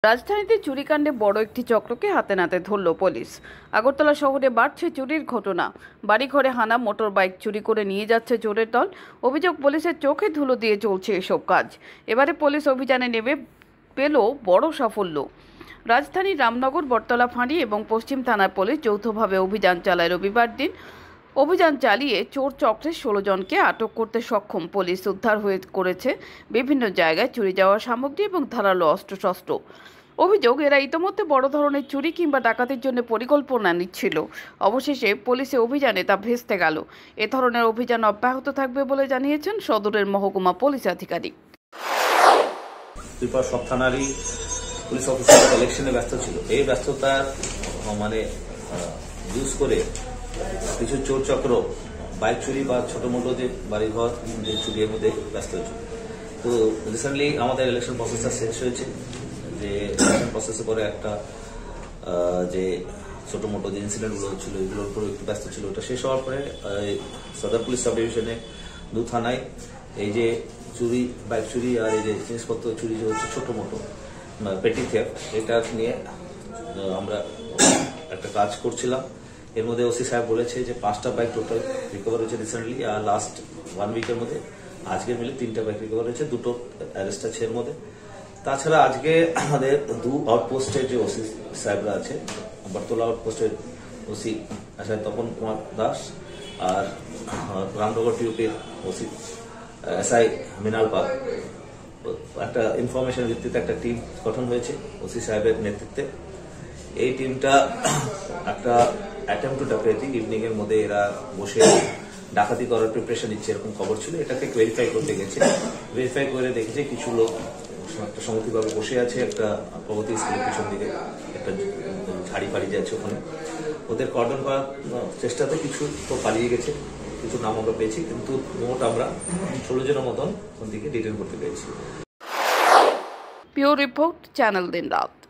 রাজধানীতে চুরিকাণ্ডে বড় একটি চক্রকে হাতে নাতে ধরল পুলিশ। আগরতলা শহরে বাড়ছে চুরির ঘটনা। বাড়িঘরে হানা, মোটর বাইক চুরি করে নিয়ে যাচ্ছে চোরের দল। অভিযোগ, পুলিশের চোখে ধুলো দিয়ে চলছে এসব কাজ। এবারে পুলিশ অভিযানে নেমে পেল বড় সাফল্য। রাজধানীর রামনগর, বটতলা ফাঁড়ি এবং পশ্চিম থানার পুলিশ যৌথভাবে অভিযান চালায় রবিবার দিন। অভিযান চালিয়ে চোর চক্রের 16 জনকে আটক করতে সক্ষম পুলিশ। উদ্ধার করেছে বিভিন্ন জায়গায় চুরি যাওয়া সামগ্রী এবং ধারালো অস্ত্রশস্ত্র। অভিযোগ, এরা ইতোমধ্যে বড় ধরনের চুরি কিংবা ডাকাতির জন্য পরিকল্পনা নিচ্ছিল। অবশেষে পুলিশের অভিযানে তা ভেস্তে গেল। এ ধরনের অভিযান অব্যাহত থাকবে বলে জানিয়েছেন সদরের মহকুমা পুলিশ আধিকারিক। সব থানারই পুলিশ অফিসার কালেকশনে ব্যস্ত ছিল। এই ব্যস্ততা ইউজ করে কিছু চোর চক্র বাইক চুরি বা ছোট মোটো যে বাড়িঘর যে চুরির মধ্যে ব্যস্ত হয়েছিল। তো রিসেন্টলি আমাদের ইলেকশন প্রসেসটা শেষ হয়েছে। যে ইলেকশন প্রসেসের পরে একটা যে ছোট মোটো যে ইনসিডেন্টগুলো ছিল এগুলোর উপর একটু ব্যস্ত ছিল। ওটা শেষ হওয়ার পরে সদর পুলিশ সাব ডিভিশনে 2 থানায় এই যে চুরি, বাইক চুরি আর এই যে জিনিসপত্র চুরি যে হচ্ছে ছোট মোটো পেটি থেফট, এটা নিয়ে আমরা একটা কাজ করছিলাম। এর মধ্যে ওসি সাহেব বলেছে যে 5টা বাইক টোটাল রিকভার হয়েছে রিসেন্টলি, আর লাস্ট 1 উইকের মধ্যে আজকে মিলে 3টা বাইক রিকভার হয়েছে, 2টো অ্যারেস্ট আছে এর মধ্যে। তাছাড়া আজকে আমাদের 2 আউটপোস্টের যে ওসি সাহেবরা আছে, বটতলা আউটপোস্টের ওসি তপন কুমার দাস আর রামনগর টিউপের ওসি SI মৃণাল পাল, একটা ইনফরমেশন ভিত্তিতে একটা টিম গঠন হয়েছে ওসি সাহেবের নেতৃত্বে। এই টিমটা একটা অ্যাটেম্প টু ডাকাতি ইভিনিং এর মধ্যে এরা বসে ডাকাতি করার প্রিপারেশন নিচ্ছে এরকম খবর ছিল। এটাকে ভেরিফাই করতে গেছে। ভেরিফাই করে দেখেছে কিছু লোক একটা সংগঠিতভাবে বসে আছে একটা প্রগতি স্কুলের পিছন দিকে একটা ঝাড়ি ফাড়ি যাচ্ছে, ওখানে ওদের কর্ডন করার চেষ্টাতে কিছু তো পালিয়ে গেছে, কিছু নাম আমরা পেয়েছি, কিন্তু মোট আমরা 16 জনের মতন ওখান থেকে ডিটেন করতে পেরেছি। পিওর রিপোর্ট, চ্যানেল দিন রাত।